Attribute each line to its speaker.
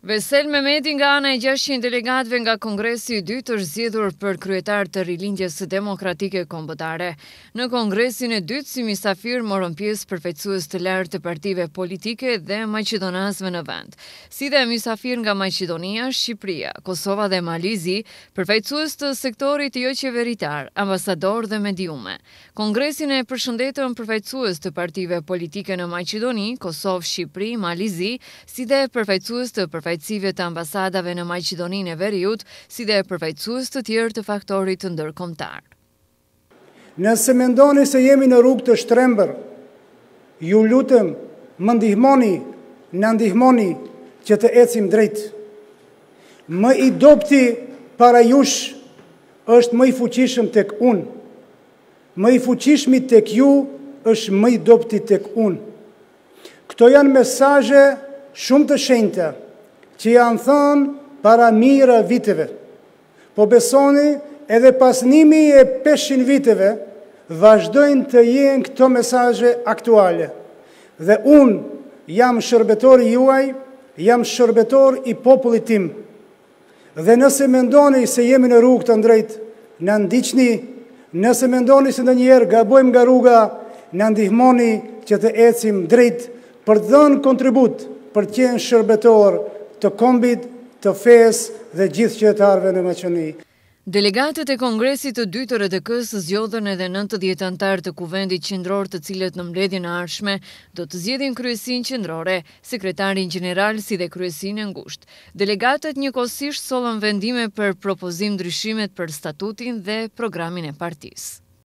Speaker 1: Vesel Mehmeti nga ana e 600 delegatëve nga Kongresi i dytë është zgjedhur për kryetar të Rilindjes Demokratike Kombëtare. Në Kongresin e dytë si mysafir morën pjesë përfaqësues të lartë të partive politike dhe maqedonasëve në vend, si dhe mysafir nga Maqedonia, Shqipëria, Kosova dhe Malizi, përfaqësues të sektorit jo qeveritar, ambasador dhe mediume. Kongresin e përshëndetën përfaqësues të partive politike në Maqedoni, Kosovë, Shqipëri, Malizi, si dhe përfaqësues të përfaqësive të ambasadave në Maqedoninë e Veriut, si dhe përfaqësues të tjerë të faktorit të ndërkombëtar.
Speaker 2: Nëse mendoni se jemi në rrugë të shtrembër, ju lutem, më ndihmoni, na ndihmoni që të ecim drejt. Më i dobti para jush është më i fuqishëm tek unë. Më i fuqishmi tek ju është më i dobti tek unë. Këto janë mesazhe shumë të shenjta që janë thënë para mijëra viteve, po besoni edhe pas 1500 viteve vazhdojnë të jenë këto mesazhe aktuale. Dhe unë jam shërbetor i juaj, jam shërbetor i popullit tim. Dhe nëse mendoni se jemi në rrugë të drejtë, na ndiqni, nëse mendoni se ndonjëherë gabojmë nga rruga, na ndihmoni që të ecim drejt për të dhënë kontribut për të qenë shërbetor të kombit, të fesë dhe gjithë qytetarëve në Maqedoni.
Speaker 1: Delegatët e Kongresit të dytë të RDK-s zgjodhen edhe 90 anëtar të Kuvendit Qendror, të cilët në mbledhjen e ardhshme do të zgjedhin kryesinë qendrore, sekretarin gjeneral si dhe kryesinë e ngushtë. Delegatët njëkohësisht sollën vendime për propozim ndryshimet për statutin dhe programin e partisë.